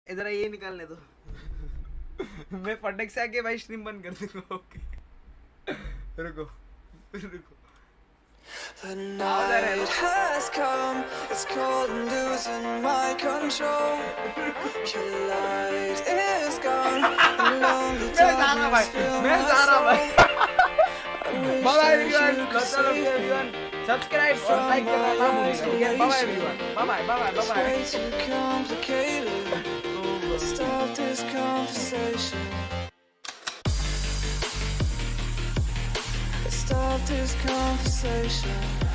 इधर ये निकालने दो। मैं फटक से आके भाई स्ट्रीम बंद कर दूंगा। ओके रुको रुको। The night has come, it's cold and losing my control. Your light is gone, and lonely darkness fill my soul. Bye everyone, everyone. Subscribe और like करना ना भूलिएगा। Bye everyone. Bye bye. It's way too complicated. Let's stop this conversation. Let's stop this conversation.